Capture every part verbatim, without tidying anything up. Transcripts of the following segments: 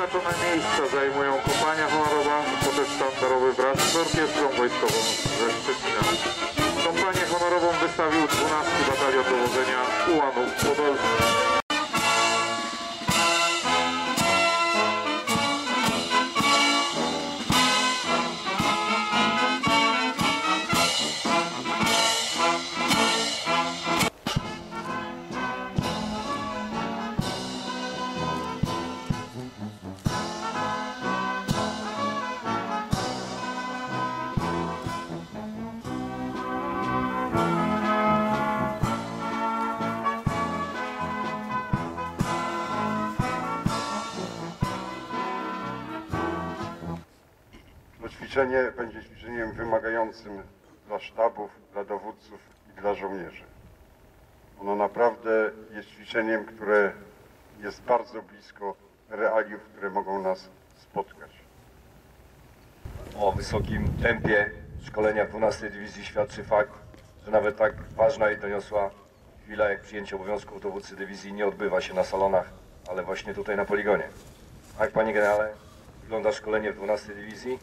Wyznaczone miejsca zajmują kompania honorowa, potem sztandarowy wraz z orkiestrą wojskową ze Szczecina. Kompanię honorową wystawił dwunasty Batalion Dowodzenia Ułanów Podolskich. To ćwiczenie będzie ćwiczeniem wymagającym dla sztabów, dla dowódców i dla żołnierzy. Ono naprawdę jest ćwiczeniem, które jest bardzo blisko realiów, które mogą nas spotkać. O wysokim tempie szkolenia dwunastej Dywizji świadczy fakt, że nawet tak ważna i doniosła chwila jak przyjęcie obowiązków dowódcy dywizji nie odbywa się na salonach, ale właśnie tutaj na poligonie. Jak, panie generale, wygląda szkolenie w dwunastej Dywizji?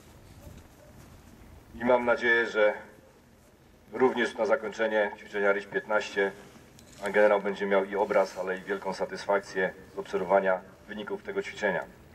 I mam nadzieję, że również na zakończenie ćwiczenia R Y piętnaście pan generał będzie miał i obraz, ale i wielką satysfakcję z obserwowania wyników tego ćwiczenia.